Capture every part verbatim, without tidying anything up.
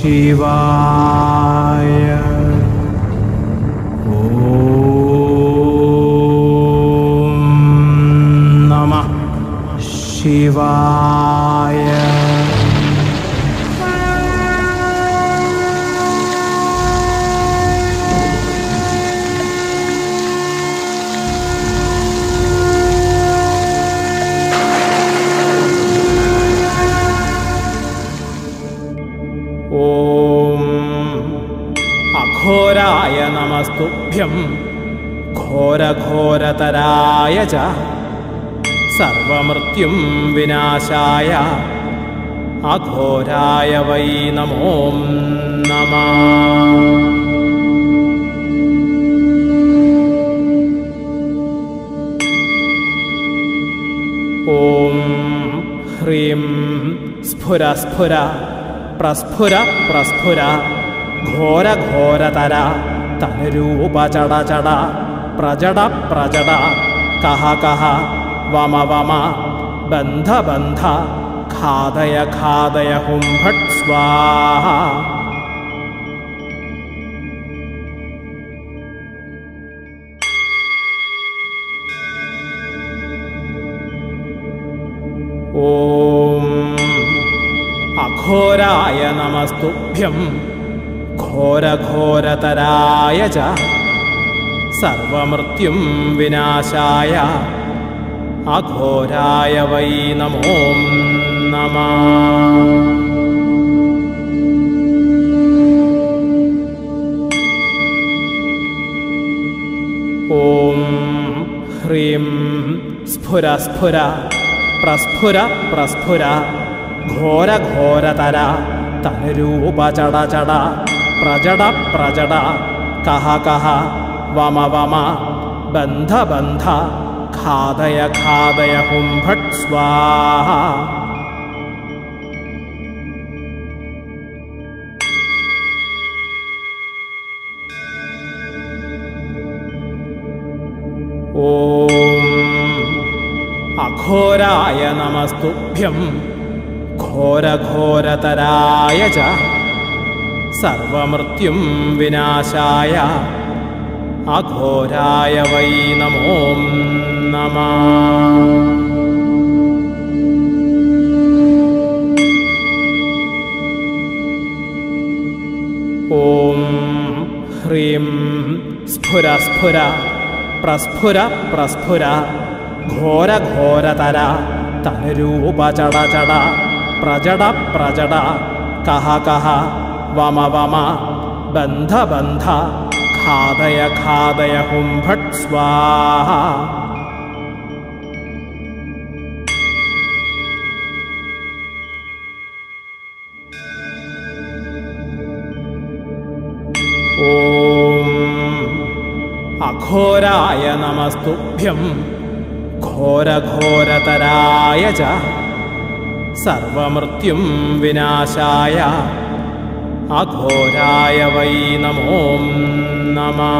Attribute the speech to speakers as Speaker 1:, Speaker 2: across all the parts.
Speaker 1: शिवाय। ॐ नमः शिवाय। घोराय नमस्तुभ्यं घोरघोरतराय च सर्वमृत्युं विनाशाय अघोराय वै नमो नमः। ॐ ह्रीं स्फुर स्फुर प्रस्फुर प्रस्फुर घोर घोरतर तनुरूप चड चड प्रजड प्रजड कह कह वम वम बन्ध बन्ध खादय खादय हुं फट् स्वाहा। ॐ अघोराय नमस्तुभ्यं घोरघोरतराय च सर्वमृत्युं विनाशाय अघोराय वै नमो नमः। ॐ ह्रीं स्फुर स्फुर प्रस्फुर प्रस्फुर घोरघोरतर तनुरूप चड चड प्रजड प्रजड कह कह वम वम बन्ध बन्ध खादय खादय हुं फट् स्वाहा। ॐ अघोराय नमस्तुभ्यं घोरघोरतराय च सर्वमृत्युं विनाशाय अघोराय वै नमो नमः। ॐ ह्रीं स्फुर स्फुर प्रस्फुर प्रस्फुर घोरघोरतर तनुरूप चड चड प्रजड प्रजड कह कह वम वम बन्ध बन्ध खादय खादय हुं फट् स्वाहा। ॐ अघोराय नमस्तुभ्यं घोरघोरतराय च सर्वमृत्युं विनाशाय अघोराय वै नमो नमः।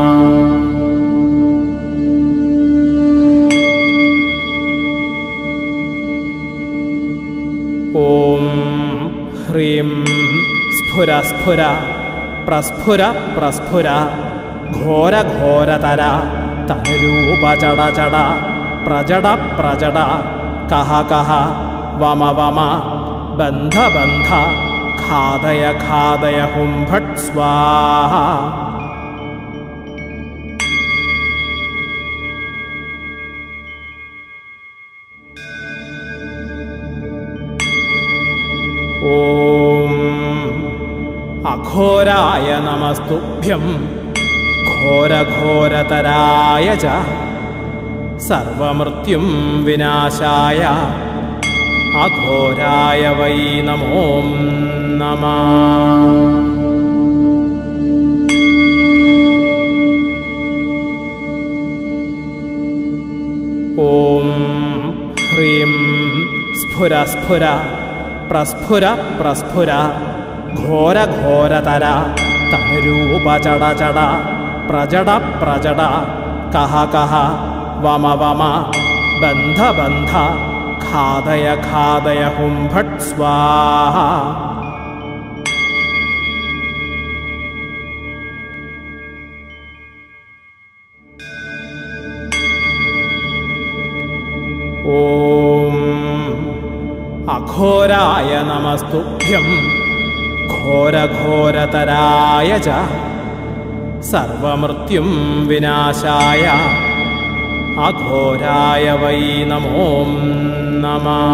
Speaker 1: ॐ ह्रीं स्फुर स्फुर प्रस्फुर प्रस्फुर घोरघोरतर तनुरूप चड चड प्रजड प्रजड कह कह वम वम बन्ध बन्ध खादय खादय हुं फट् स्वाहा। ॐ अघोराय नमस्तुभ्यं घोरघोरतराय च सर्वमृत्युं विनाशाय अघोराय वै नमो नमः। ॐ ह्रीं स्फुर स्फुर प्रस्फुर प्रस्फुर घोरघोरतर तनुरूप चड चड प्रजड प्रजड कह कह वम वम बन्ध बन्ध खादय खादय हुं फट् स्वाहा। ॐ അഘോരായ നമസ്തുഭ്യം ഘോരഘോരതരായ ച സർവമൃത്യും വിനാശായ അഘോരായ വൈ നമോ നമഃ.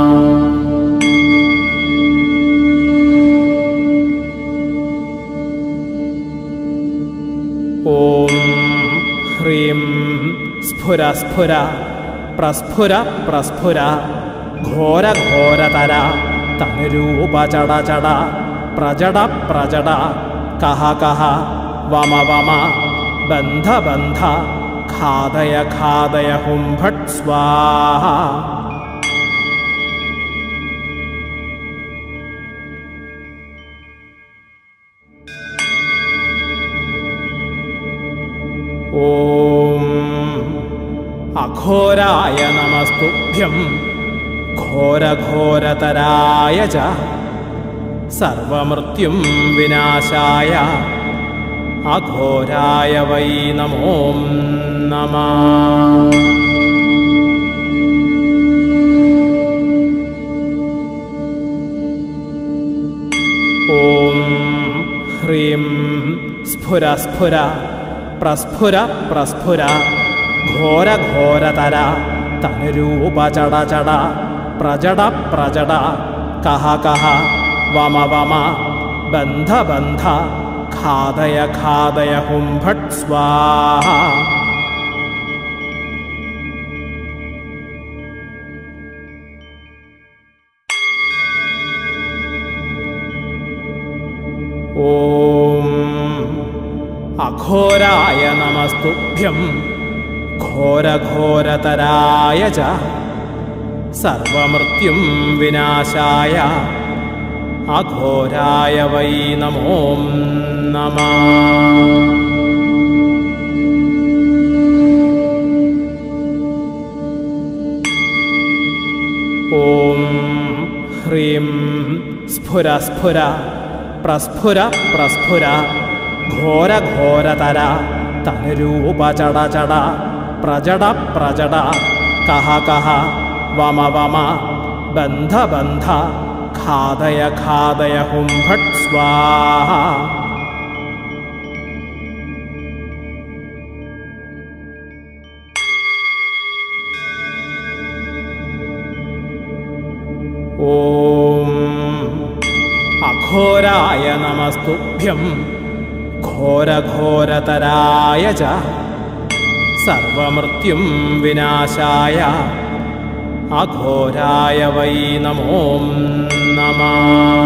Speaker 1: ഓം ഹ്രീം സ്ഫുര സ്ഫുര പ്രസ്ഫുര പ്രസ്ഫുര ഘോരഘോരതര തനുരൂപ ചട ചട പ്രജട പ്രജട കഹ കഹ വമ വമ ബന്ധ ബന്ധ ഖാദയ ഖാദയ ഹും ഭട്ട് സ്വാഹ. ഓം അഘോരായ നമസ്തുഭ്യം ഘോരഘോരതരായ ച സർവമൃത്യും വിനാശായ അഘോരായ വൈ നമോ നമഃ. ഓം ഹ്രീം സ്ഫുര സ്ഫുര പ്രസ്ഫുര പ്രസ്ഫുര ഘോരഘോരതര തനുരൂപ ചട ചട പ്രജട പ്രജട കഹ കഹ വമ വമ ബന്ധ ബന്ധ ഖാദയ ഖാദയ ഹും ഭട്ട് സ്വാഹ. ഓം അഘോരായ നമസ്തുഭ്യം ഘോരഘോരതരായ ച സർവമൃത്യും വിനാശായ അഘോരായ വൈ നമോ നമഃ. ഓം ഹ്രീം സ്ഫുര സ്ഫുര പ്രസ്ഫുര പ്രസ്ഫുര ഘോരഘോരതര തനുരൂപ ചട ചട പ്രജട പ്രജട കഹ കഹ വമ വമ ബന്ധ ബന്ധ ഖാദയ ഖാദയ ഹും ഭട്ട് സ്വാഹ. ഓം അഘോരായ നമസ്തുഭ്യം ഘോരഘോരതരായ ച സർവമൃത്യും വിനാശായ അഘോരായ വൈ നമോ നമഃ.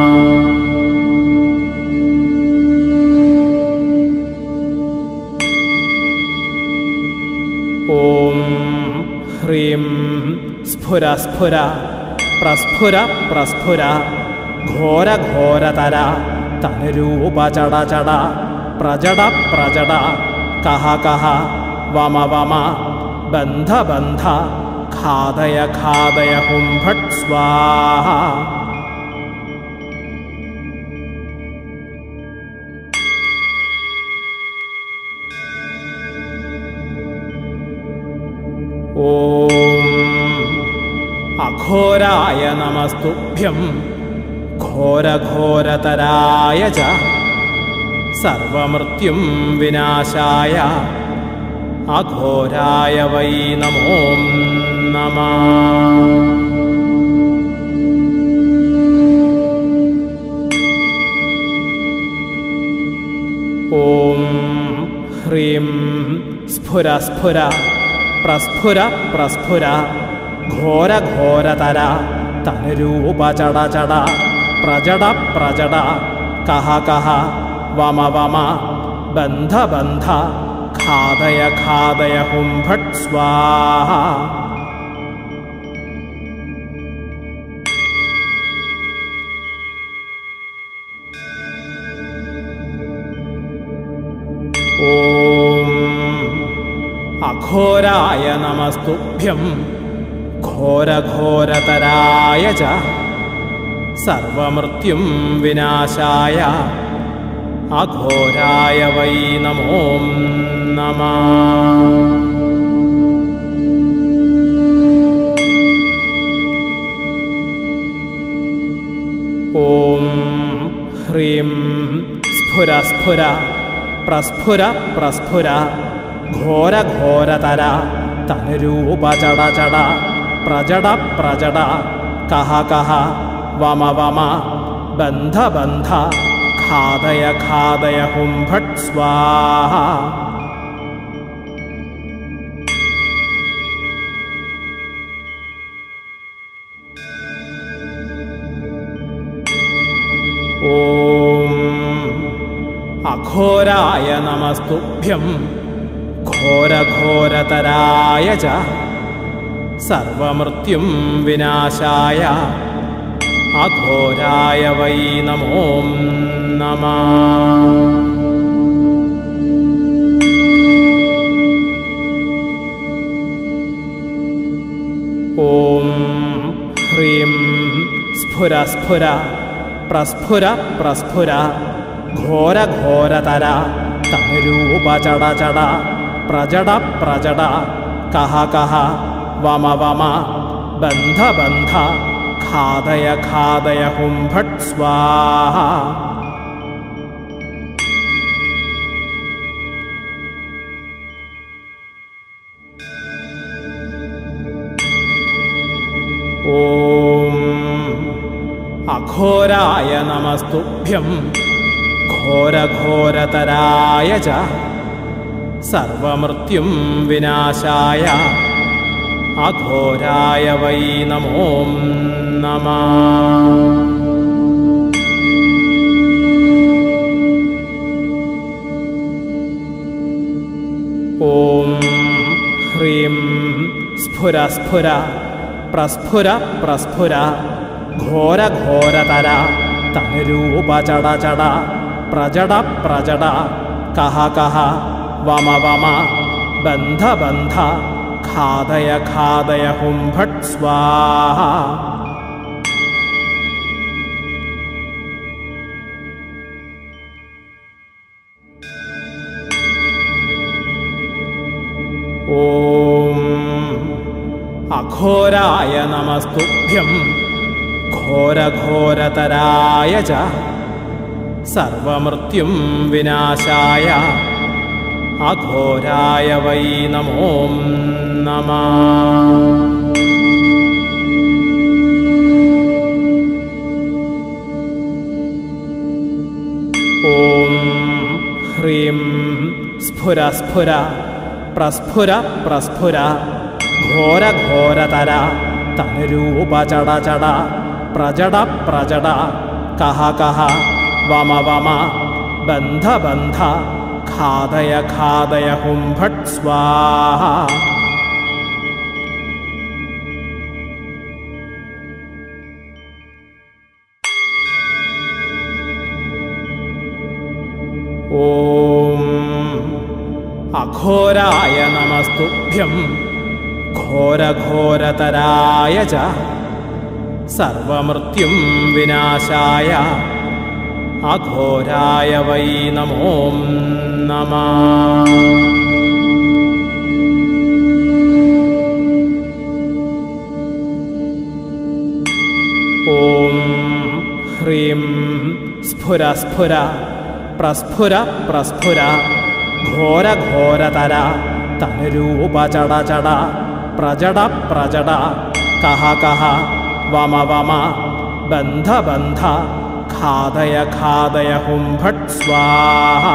Speaker 1: ഓം ഹ്രീം സ്ഫുര സ്ഫുര പ്രസ്ഫുര പ്രസ്ഫുര ഘോരഘോരതര തനുരൂപ ചട ചട പ്രജട പ്രജട കഹ കഹ വമ വമ ബന്ധ ബന്ധ ഖാദയ ഖാദയ ഹും ഭട്ട് സ്വാഹ. ഓം അഘോരായ നമസ്തുഭ്യം ഘോരഘോരതരായ ച സർവമൃത്യും വിനാശായ അഘോരായ വൈ നമോ നമഃ. ഓം ഹ്രീം സ്ഫുര സ്ഫുര പ്രസ്ഫുര പ്രസ്ഫുര ഘോരഘോരതര തനുരൂപ ചട ചട പ്രജട പ്രജട കഹ കഹ വമ വമ ബന്ധ ബന്ധ ഖാദയ ഖാദയ ഹും ഭട്ട് സ്വാഹ. ഓം അഘോരായ നമസ്തുഭ്യം ഘോരഘോരതരായ ച സർവമൃത്യും വിനാശായ അഘോരായ വൈ നമോ നമഃ. ഓം ഹ്രീം സ്ഫുര സ്ഫുര പ്രസ്ഫുര പ്രസ്ഫുര ഘോര ഘോരതര തനുരൂപ ചട ചട പ്രജട പ്രജട കഹ കഹ വമ വമ ബന്ധ ബന്ധ ഖാദയ ഖാദയ ഹും ഭട്ട് സ്വാഹ. ഓം അഘോരായ നമസ്തുഭ്യം ഘോരഘോരതരായ ച സർവമൃത്യും വിനാശായ അഘോരായ വൈ നമോ നമഃ. ഓം ഹ്രീം സ്ഫുര സ്ഫുര പ്രസ്ഫുര പ്രസ്ഫുര ഘോര ഘോരതര തനുരൂപ ചട ചട പ്രജട പ്രജട കഹ കഹ വമ വമ ബന്ധ ബന്ധ ഖാദയ ഖാദയ ഹും ഭട്ട് സ്വാഹ. ഓം അഘോരായ നമസ്തുഭ്യം ഘോരഘോരതരായ ച സർവമൃത്യും വിനാശായ അഘോരായ വൈ നമോ നമഃ. ഓം ഹ്രീം സ്ഫുര സ്ഫുര പ്രസ്ഫുര പ്രസ്ഫുര ഘോര ഘോരതര തനുരൂപ ചട ചട പ്രജട പ്രജട കഹ കഹ വമ വമ ബന്ധ ബന്ധ ഖാദയ ഖാദയ ഹും ഭട്ട് സ്വാഹ. ഓം അഘോരായ നമസ്തുഭ്യം ഘോരഘോരതരായ ച സർവമൃത്യും വിനാശായ അഘോരായ വൈ നമോ നമഃ. ഓം ഹ്രീം സ്ഫുര സ്ഫുര പ്രസ്ഫുര പ്രസ്ഫുര ഘോര ഘോരതര തനുരൂപ ചട ചട പ്രജട പ്രജട കഹ കഹ വമ വമ ബന്ധ ബന്ധ ഖാദയ ഖാദയ ഹും ഭട്ട് സ്വാഹ. ഓം അഘോരായ നമസ്തുഭ്യം ഘോരഘോരതരായ ച സർവമൃത്യും വിനാശായ അഘോരായ വൈ നമോ നമഃ. ഓം ഹ്രീം സ്ഫുര സ്ഫുര പ്രസ്ഫുര പ്രസ്ഫുര ഘോര ഘോരതര തനുരൂപ ചട ചട പ്രജട പ്രജട കഹ കഹ വമ വമ ബന്ധ ബന്ധ ഖാദയ ഖാദയ ഹും ഭട്ട് സ്വാഹ.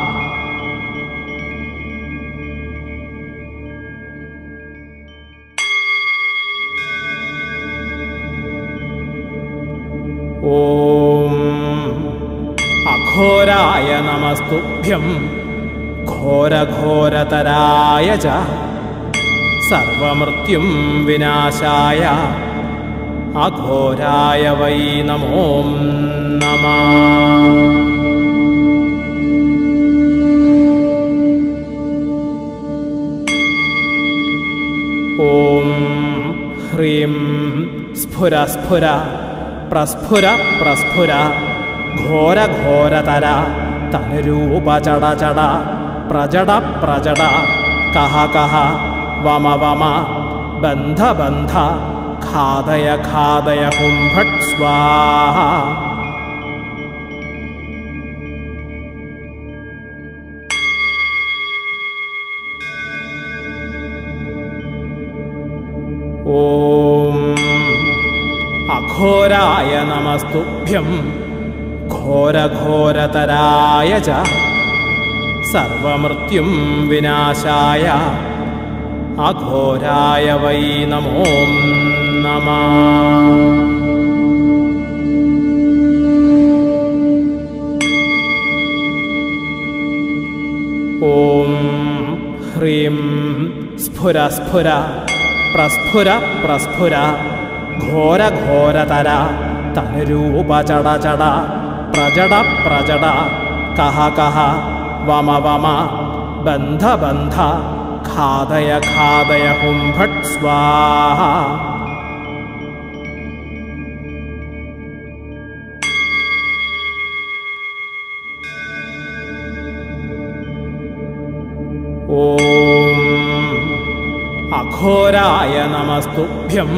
Speaker 1: ഓം അഘോരായ നമസ്തുഭ്യം ഘോരഘോരതരായ ച സർവമൃത്യും വിനാശായ അഘോരായ വൈ നമോ നമഃ. ഓം ഹ്രീം സ്ഫുര സ്ഫുര പ്രസ്ഫുര പ്രസ്ഫുര ഘോര ഘോരതര തനുരൂപ ചട ചട പ്രജട പ്രജട കഹ കഹ വമ വമ ബന്ധ ബന്ധ ഖാദയ ഖാദയ ഹും ഭട്ട് സ്വാഹ. अघोराय नमस्तुभ्यं घोरघोरतराय च सर्वमृत्युं विनाशाय अघोराय वै नमो नमः। ॐ ह्रीं स्फुर स्फुर प्रस्फुर प्रस्फुर घोरघोरतर तनुरूप चड चड प्रजड प्रजड कह कह वम वम बन्ध बन्ध खादय खादय हुं फट् स्वाहा। ॐ अघोराय नमस्तुभ्यं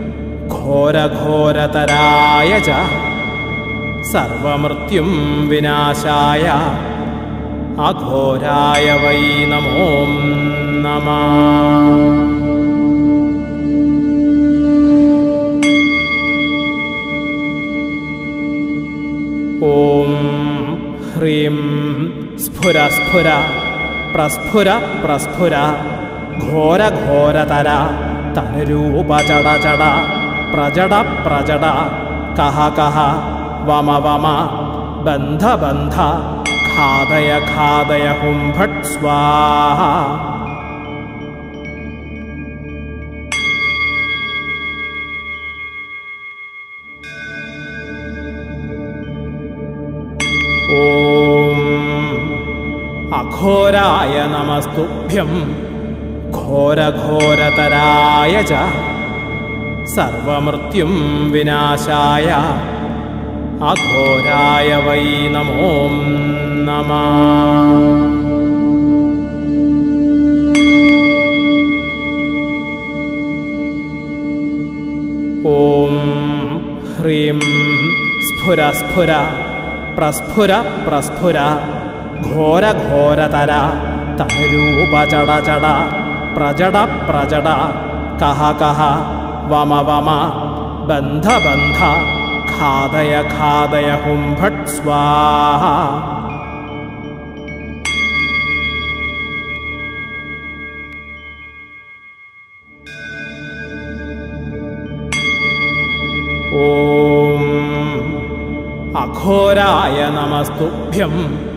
Speaker 1: घोरघोरतराय च सर्वमृत्युं विनाशाय अघोराय वै नमो नमः। ॐ ह्रीं स्फुर स्फुर प्रस्फुर प्रस्फुर घोरघोरतर तनुरूप चड चड प्रजड प्रजड कह कह वम वम बन्ध बन्ध खादय खादय हुं फट् स्वाहा। ॐ अघोराय नमस्तुभ्यं घोरघोरतराय च सर्वमृत्युं विनाशाय अघोराय वै नमो नमः। ॐ ह्रीं स्फुर स्फुर प्रस्फुर प्रस्फुर घोरघोरतर तनुरूप चड चड प्रजड प्रजड कह कह वम वम बन्ध बन्ध खादय खादय हुं फट् स्वाहा। ॐ अघोराय नमस्तुभ्यं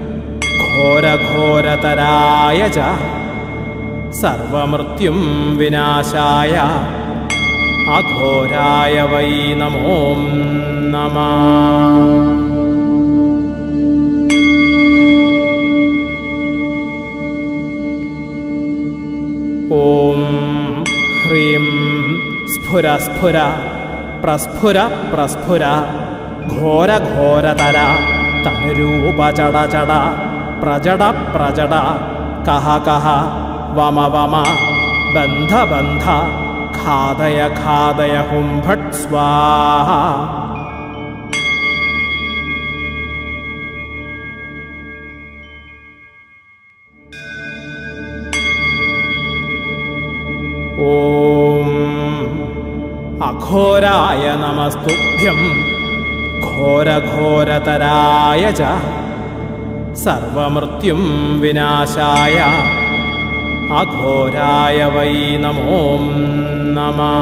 Speaker 1: घोरघोरतराय च सर्वमृत्युं विनाशाय अघोराय वै नमो नमः। ॐ ह्रीं स्फुर स्फुर प्रस्फुर प्रस्फुर घोरघोरतर तनुरूप चड चड प्रजड प्रजड कह कह वम वम बन्ध बन्ध खादय खादय हुं फट् स्वाहा। ॐ अघोराय नमस्तुभ्यं घोरघोरतराय च सर्वमृत्युं विनाशाय अघोराय वै नमो नमः।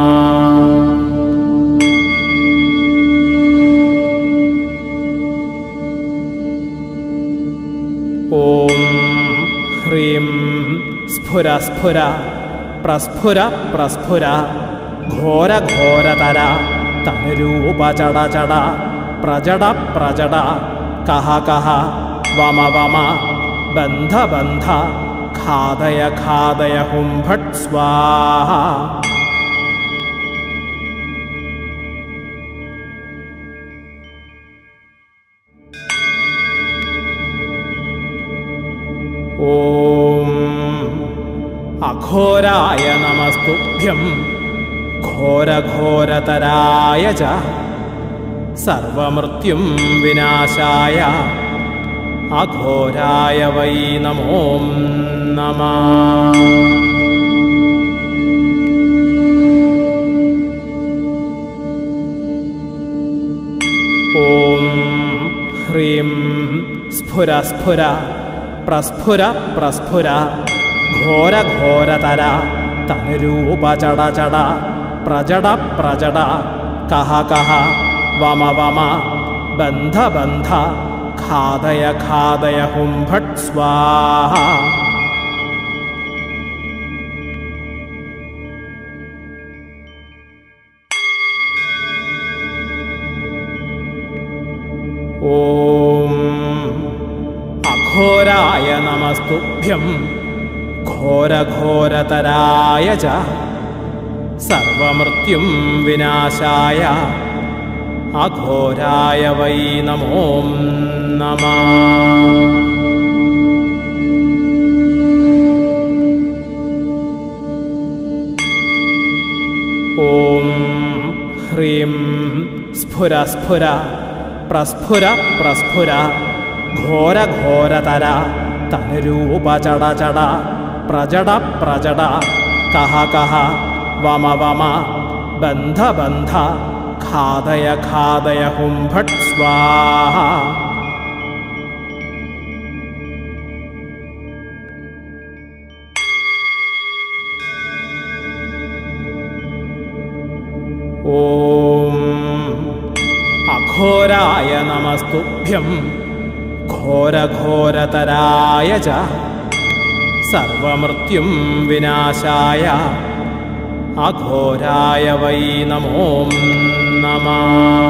Speaker 1: ॐ ह्रीं स्फुर स्फुर प्रस्फुर प्रस्फुर घोरघोरतर तनुरूप चड चड प्रजड प्रजड कह कह वम वम बन्ध बन्ध खादय खादय हुं फट् स्वाहा। ॐ अघोराय नमस्तुभ्यं घोरघोरतराय च सर्वमृत्युं विनाशाय अघोराय वै नमो नमः। ॐ ഹ്രീം സ്ഫുര സ്ഫുര പ്രസ്ഫുര പ്രസ്ഫുര ഘോര ഘോരതര തനുരൂപ ചട ചട പ്രജട പ്രജട കഹ കഹ വമ വമ ബന്ധ ബന്ധ ഖാദയ ഖാദയ ഹും ഭട്ട് സ്വാഹ. ഓം അഘോരായ നമസ്തുഭ്യം ഘോരഘോരതരായ ച സർവമൃത്യും വിനാശായ അഘോരായ വൈ നമോ നമഃ. ഓം ഹ്രീം സ്ഫുര സ്ഫുര പ്രസ്ഫുര പ്രസ്ഫുര ഘോര ഘോരതര തനുരൂപ ചട ചട പ്രജട പ്രജട കഹ കഹ വമ വമ ബന്ധ ബന്ധ ഖാദയ ഖാദയ ഹും ഭട്ട് സ്വാഹ. ഓം അഘോരായ നമസ്തുഭ്യം ഘോരഘോരതരായ ച സർവമൃത്യും വിനാശായ അഘോരായ വൈ നമോ നമഃ.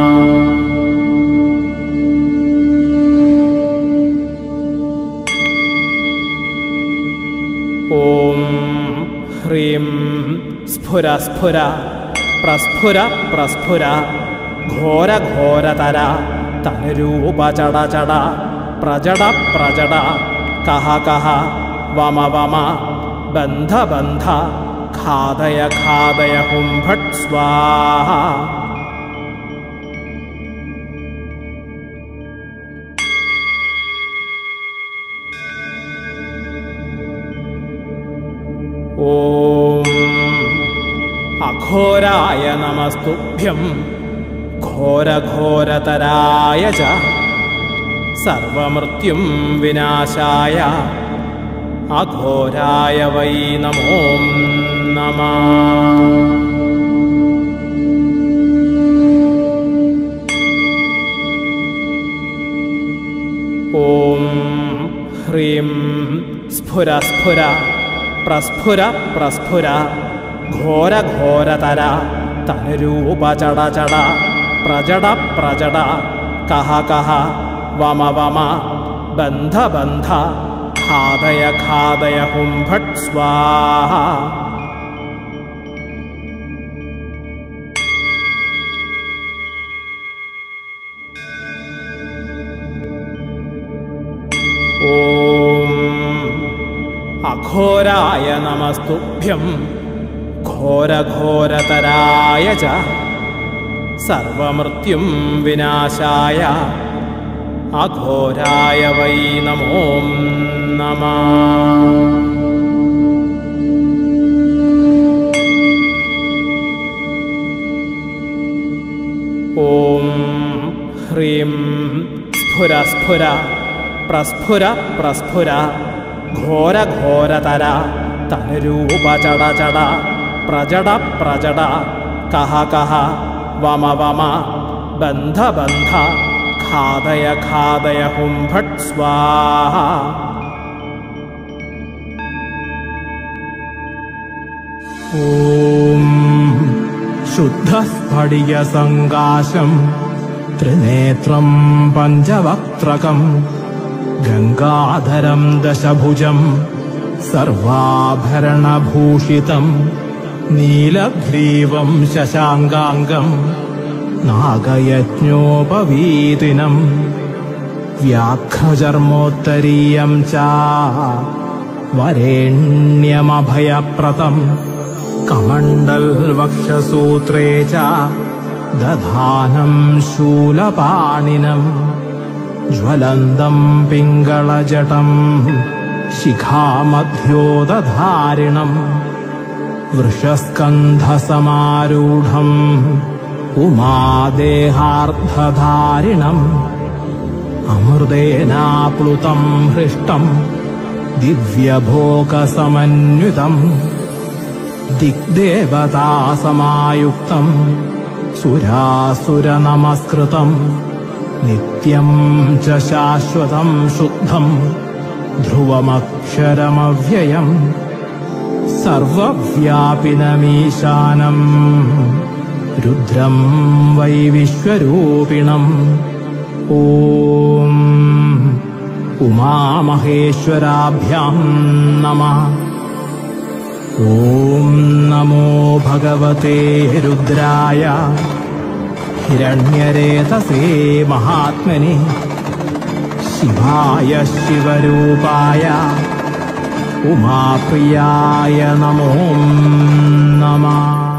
Speaker 1: ഓം ഹ്രീം സ്ഫുര സ്ഫുര പ്രസ്ഫുര പ്രസ്ഫുര ഘോര ഘോരതര തനുരൂപ ചട ചട പ്രജട പ്രജട കഹ കഹ വമ വമ ബന്ധ ബന്ധ ഖാദയ ഖാദയ ഹും ഭട്ട് സ്വാഹ. ഓം അഘോരായ നമസ്തുഭ്യം ഘോരഘോരതരായ ച സർവമൃത്യും വിനാശായ അഘോരായ വൈ നമോ നമഃ. ഓം ഹ്രീം സ്ഫുര സ്ഫുര പ്രസ്ഫുര പ്രസ്ഫുര ഘോര ഘോരതര തനുരൂപ ചട ചട പ്രജട പ്രജട കഹ കഹ വമ വമ ബന്ധ ബന്ധ ഖാദയ ഖാദയ ഹും ഭട്ട് സ്വാഹ. ഓം അഘോരായ നമസ്തുഭ്യം ഘോരഘോരതരായ ച സർവമൃത്യും വിനാശായ അഘോരായ വൈ നമോ നമഃ. ഓം ഹ്രീം സ്ഫുര സ്ഫുര പ്രസ്ഫുര പ്രസ്ഫുര ഘോര ഘോരതര തനുരൂപ ചട ചട പ്രജട പ്രജട കഹ കഹ വമ വമ ബന്ധ ബന്ധ ഖാദയ ഖാദയ ഹും ഭട്ട് സ്വാഹ.
Speaker 2: ഓം ശുദ്ധസ്ഫടിക സംകാശം ത്രിനേത്രം പഞ്ചവക്ത്രകം ഗംഗാധരം ദശഭുജം സർവാഭരണഭൂഷിതം നീലഗ്രീവം ശശാങ്കാംഗം നാഗയജ്ഞോപവീതിനം വ്യാഘ്രചർമ്മോത്തരീയം ച വരേണ്യമഭയപ്രദം കമണ്ഡൽവക്ഷസൂത്രേ ച ദധാനം ശൂലപാണിനം ജ്വലന്തം പിംഗളജടം ശിഖാമധ്യോദധാരിണം വൃഷസ്കന്ധസമാരൂഢം ഉമാദേഹാർദ്ധധാരിണം അമൃതേനാപ്ലുതം ഹൃഷ്ടം ദിവ്യഭോഗസമന്വിതം ദിഗ്ദേവതാസമായുക്തം സുരാസുരനമസ്കൃതം നിത്യം ച ശാശ്വതം ശുദ്ധം ധ്രുവമക്ഷരമവ്യയം സർവവ്യാപിനമീശാനം രുദ്രം വൈ വിശ്വരൂപിണം. ഓം ഉമാമഹേശ്വരാഭ്യാം നമഃ. ഓം നമോ ഭഗവതേ രുദ്രായ ഹിരണ്യരേതസേ മഹാത്മനെ ശിവായ ശിവരൂപായ ഉമാപ്രിയായ നമോ നമഃ.